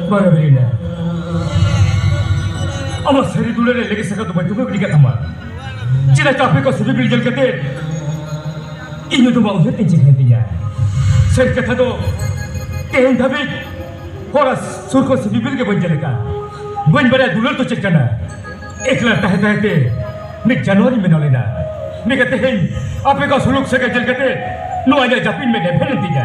Baga Berina. Ama seri dulu le lagi sekat tu baju beri kat sama. Cina capek kau sebi beli jel kete. Ini tu mau hati cing hatinya. Seri kata tu, kehen tapi horas surko sebi beli ke banjir ka. Banjir dulu tu cek kana. Ekla tahe te. Nik Januari menolena. Nik kata hen. Apa kau suluk sekat jel kete? No aja japin mene penentinya.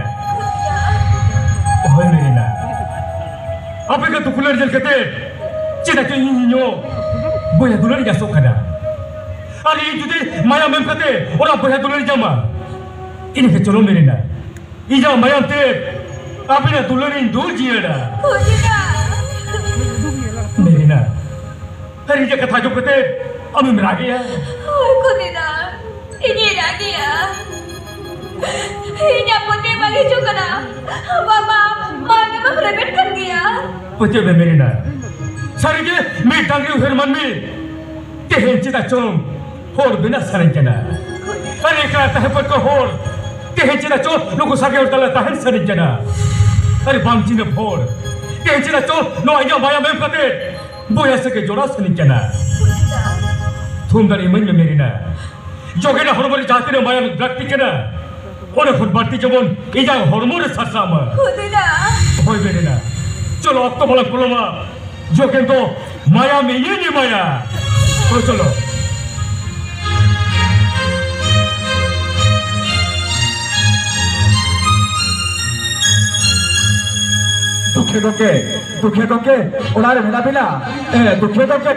Oh Berina. Apa kau tu pular jel kete? Cina ke ini nyo. Boya dulu ni jasok kada. Hari ini jadi maya memkate orang boya dulu ni jama. Ini kecolong Berina. Ija maya te. Apa ni dulu ni dul jiada. Berina. Hari ini kata jo kete. Ami meragi ya. Oh Kunina. Ini lagi ya. Ini apa dia bagi juga na. Mama, mana mama merebutkan dia. Betul Berina. Sari ke mi tangri Herman mi. Kehen cita com. Hor bina sarin kena. Hari kala tahpat ko hor. Kehen cita com. Nuku sage urtala tahan sarin kena. Hari bang cina hor. Kehen cita com. No aja maya memkate. Boya sake jodoh sarin kena. Thum dari iman me Berina. Joge na hormoni jahati ne maya rakti kena. Ona khud barti jemon. Ija hormoni sasama. Kunina. Hoi Berina. Chalo akto bola kuloma. Joge to maya me ye ni maya. Chalo. Duke doke, ular mela bila, duke doke.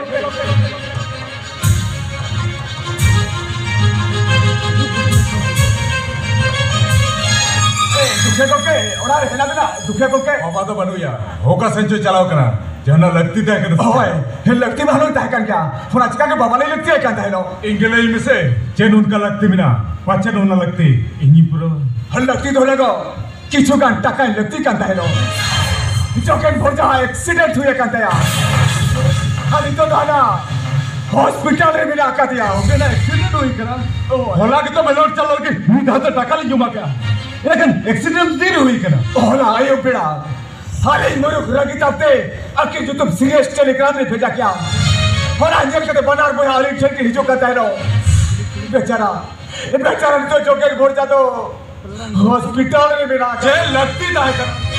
दुखे दुखे बाबा तो बनूया होका संचो चलाओ कना जना लगती है कना ओए हे लगती मालूम है कन क्या फुना चिका के बाबा ले लगती है कन है लो इंगले में से जेन उनका लगती बिना पाचन उनका लगती इंगी पुरो हल लगती तो लगो किछु कन टका लगती कन है लो जो कन भोजा एक्सीडेंट हुए कन है हाली तो दाना हॉस्पिटल रे मिला का दिया ओके ना एक्सीडेंट हुई कना होला के तो मेलोड चलो के मुंह तो टका ले जुमा क्या लेकिन एक्सीडेंट नहीं हुई कना होला आयो बेड़ा हाले मोरो खुरा की तापते आके जो तुम सीरियस टेलीग्राम में भेजा क्या होला अंजल के बनार बोया हाली छे के हिजो कहता है लो बेचारा तो जो के भोर जा तो हॉस्पिटल में मिला जे लगती था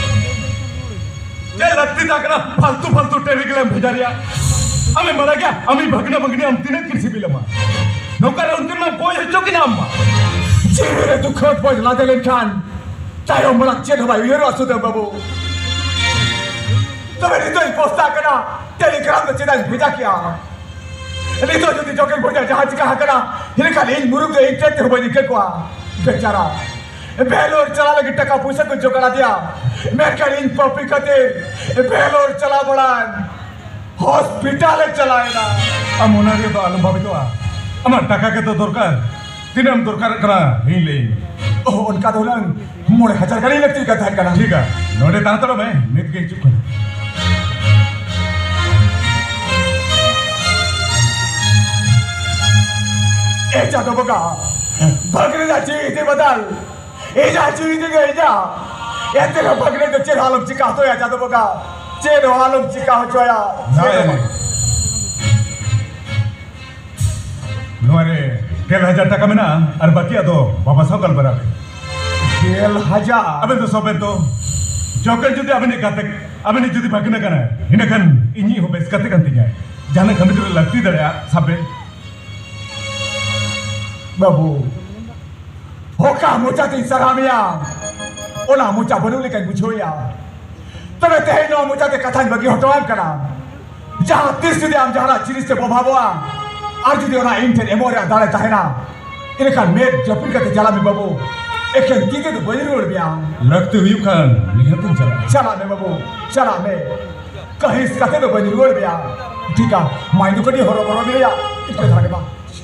कना फालतू टेलीग्राम भेजा रिया हमें मरा क्या हमें भगना भगनी हम तीन किसी भी लमा नौकर उनके नाम कोई है जो कि नाम जेरे दुखत बोल लादे लेखान तायो मलक चेन हवा ये रासु दे बाबू तो मेरी तो पोस्टा कना टेलीग्राम में चेदा भेजा क्या नहीं तो जो जोकर बोल जहाज का कना हिने खाली इन मुरुग दे इंटरनेट हो बनी के को बेचारा बेलोर चला लगी टका पैसा को जो करा दिया मैं कल इन पॉपी कते बेलोर चला बड़ा हॉस्पिटल चलाए ना अमोना रे तो अनुभवी तो अमर टका के तो दरकार तीनम दरकार करा ही ले ओ उनका तो लंग मोड़े हजार का नहीं लगती का था करा ठीक है नोड़े ताना तो मैं नित के चुप ए जातो बगा भगने जा चीज बदल ए जा चीज गई जा ए तेरा भगने तो चेर हालम चिका तो या जातो बगा चेर हालम चिका हो चोया नोरे केल हजार टका में ना और बाकी तो बाबा सब कल बरा केल हजार अबे तो सब तो जोकर जुदी अबे ने काते अबे ने जुदी बाकी ना करना इन्हें kan ini हो बेस काते kan tiga jangan kami tu लगती दरिया सबे बाबू होका मुचा तीन सरामिया ओला मुचा बनु लेकिन बुझो या तबे ते नो मुचा ते कथा बगी हटवाम करा जहां तीस दे हम जहां चिरिस से बभाबवा आज जो ना इंटर एमोरिया दाले ताहेना इने kan मेट जपिन का जाला में बाबू एक तीते तो बनी रोड बिया लगते हुई खान निहतन चला में बाबू चला में कहीं इसका तो बनी रोड बिया ठीक है माइंड को नहीं होरो होरो बिया इतने तरह के बा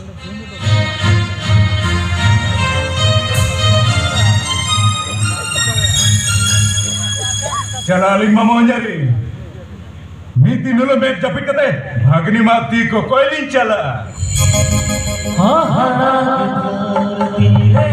चला लिंग मामा अंजारी मीती नुलो मेट जपिन कते भागनी माती को कोई नहीं चला हाँ हाँ